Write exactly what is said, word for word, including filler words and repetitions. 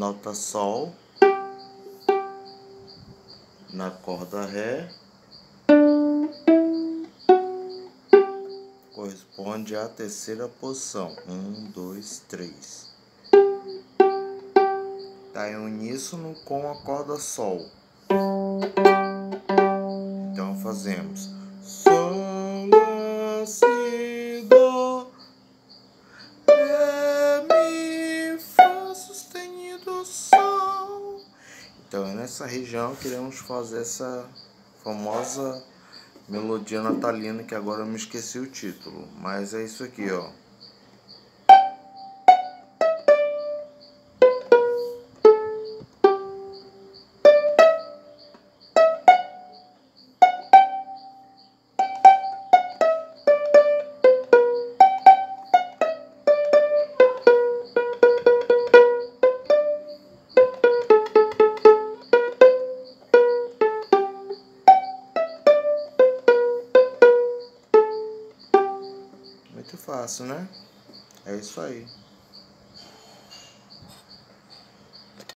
nota Sol na corda Ré corresponde à terceira posição. Um, dois, três. Está em uníssono com a corda Sol. Então fazemos Sol, Lá, Si, Dó, Ré, Mi, Fá sustenido, Sol. Então é nessa região que iremos fazer essa famosa melodia natalina, que agora eu me esqueci o título, mas é isso aqui, ó. Muito fácil, né? É isso aí.